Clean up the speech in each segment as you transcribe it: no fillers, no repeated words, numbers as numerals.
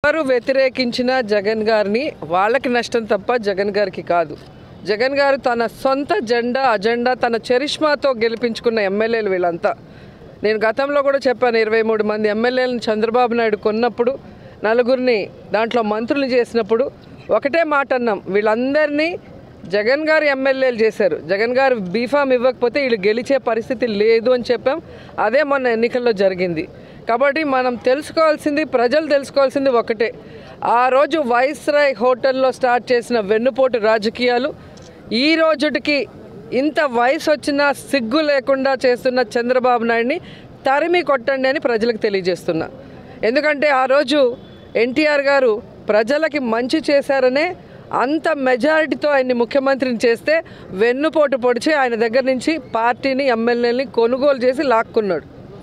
ఎవరు వ్యతిరేకించినా జగన్ గారిని వాళ్ళకి నష్టం తప్ప జగన్ గారికి కాదు. జగన్ గారు తన సొంత అజెండా తన చరిష్మాతో గెలిపించుకున్న ఎమ్మెల్యేలు వీళ్ళంతా. నేను గతంలో కూడా చెప్పాను, 23 మంది ఎమ్మెల్యేలను చంద్రబాబు నాయుడు కొన్నప్పుడు, నలుగురిని దాంట్లో మంత్రులు చేసినప్పుడు ఒకటే మాట అన్నాం, వీళ్ళందరినీ జగన్ గారు ఎమ్మెల్యేలు చేశారు, జగన్ గారు బీఫామ్ ఇవ్వకపోతే వీళ్ళు గెలిచే పరిస్థితి లేదు అని చెప్పాం. అదే మొన్న ఎన్నికల్లో జరిగింది. కాబట్టి మనం తెలుసుకోవాల్సింది, ప్రజలు తెలుసుకోవాల్సింది ఒకటే, ఆ రోజు వైస్రాయ్ హోటల్లో స్టార్ట్ చేసిన వెన్నుపోటు రాజకీయాలు ఈ రోజుటికి ఇంత వయసు వచ్చినా సిగ్గు లేకుండా చేస్తున్న చంద్రబాబు నాయుడిని తరిమి కొట్టండి అని ప్రజలకు తెలియజేస్తున్నా. ఎందుకంటే ఆ రోజు ఎన్టీఆర్ గారు ప్రజలకి మంచి చేశారనే అంత మెజారిటీతో ఆయన్ని ముఖ్యమంత్రిని చేస్తే వెన్నుపోటు పొడిచి ఆయన దగ్గర నుంచి పార్టీని ఎమ్మెల్యేని కొనుగోలు చేసి లాక్కున్నాడు.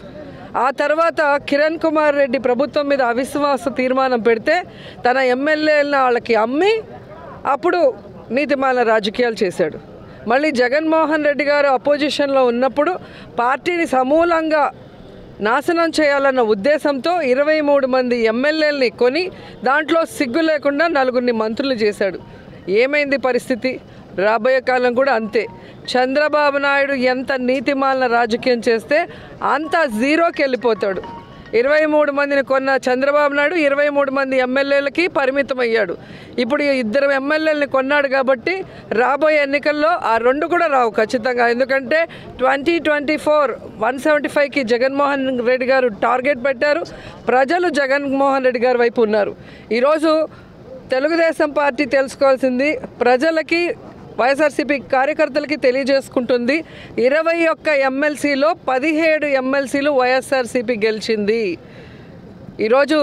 ఆ తర్వాత కిరణ్ కుమార్ రెడ్డి ప్రభుత్వం మీద అవిశ్వాస తీర్మానం పెడితే తన ఎమ్మెల్యేలను వాళ్ళకి అమ్మి అప్పుడు నీతిమాల రాజకీయాలు చేశాడు. మళ్ళీ జగన్మోహన్ రెడ్డి గారు అపోజిషన్లో ఉన్నప్పుడు పార్టీని సమూలంగా నాశనం చేయాలన్న ఉద్దేశంతో 23 మంది ఎమ్మెల్యేలని కొని దాంట్లో సిగ్గు లేకుండా 4 మంత్రులు చేశాడు. ఏమైంది పరిస్థితి? రాబోయే కాలం కూడా అంతే. చంద్రబాబు నాయుడు ఎంత నీతిమాలిన రాజకీయం చేస్తే అంత జీరోకి వెళ్ళిపోతాడు. 23 మందిని కొన్న చంద్రబాబు నాయుడు 23 మంది ఎమ్మెల్యేలకి పరిమితం అయ్యాడు. ఇప్పుడు 2 ఎమ్మెల్యేలని కొన్నాడు కాబట్టి రాబోయే ఎన్నికల్లో ఆ 2 కూడా రావు ఖచ్చితంగా. ఎందుకంటే 2024 175కి జగన్మోహన్ రెడ్డి గారు టార్గెట్ పెట్టారు. ప్రజలు జగన్మోహన్ రెడ్డి గారి వైపు ఉన్నారు. ఈరోజు తెలుగుదేశం పార్టీ తెలుసుకోవాల్సింది, ప్రజలకి వైఎస్ఆర్సీపీ కార్యకర్తలకి తెలియజేసుకుంటుంది, 21 ఎమ్మెల్సీలో 17 ఎమ్మెల్సీలు వైఎస్ఆర్సీపీ గెలిచింది. ఈరోజు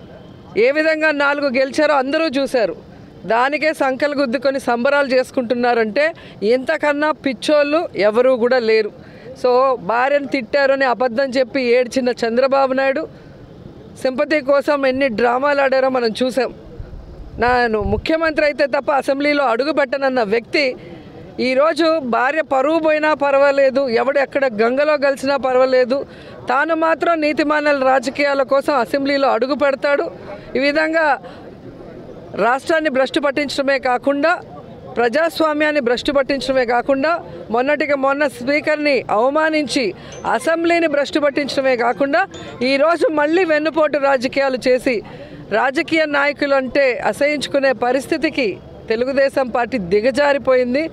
ఏ విధంగా 4 గెలిచారో అందరూ చూశారు. దానికే సంకలు గుద్దుకొని సంబరాలు చేసుకుంటున్నారంటే ఇంతకన్నా పిచ్చోళ్ళు ఎవరూ కూడా లేరు. సో భార్యను తిట్టారని అబద్ధం చెప్పి ఏడ్చిన చంద్రబాబు నాయుడు సింపతి కోసం ఎన్ని డ్రామాలు ఆడారో మనం చూసాం. నేను ముఖ్యమంత్రి అయితే తప్ప అసెంబ్లీలో అడుగు పెట్టనన్న వ్యక్తి ఈరోజు భార్య పరువు పోయినా పర్వాలేదు, ఎవడు ఎక్కడ గంగలో కలిసినా పర్వాలేదు, తాను మాత్రం నీతిమాలిన రాజకీయాల కోసం అసెంబ్లీలో అడుగు పెడతాడు. ఈ విధంగా రాష్ట్రాన్ని భ్రష్టు పట్టించడమే కాకుండా, ప్రజాస్వామ్యాన్ని భ్రష్టు పట్టించడమే కాకుండా, మొన్నటికి మొన్న స్పీకర్ని అవమానించి అసెంబ్లీని భ్రష్టు పట్టించడమే కాకుండా ఈరోజు మళ్ళీ వెన్నుపోటు రాజకీయాలు చేసి రాజకీయ నాయకులు అంటే అసహించుకునే పరిస్థితికి తెలుగుదేశం పార్టీ దిగజారిపోయింది.